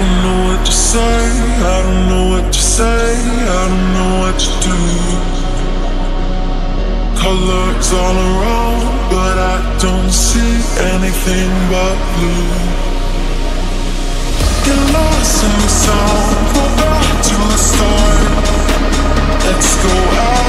don't know what to say, I don't know what to say, I don't know what to do. Colors all around, but I don't see anything but blue. Get lost in the sound, go back to the start. Let's go out.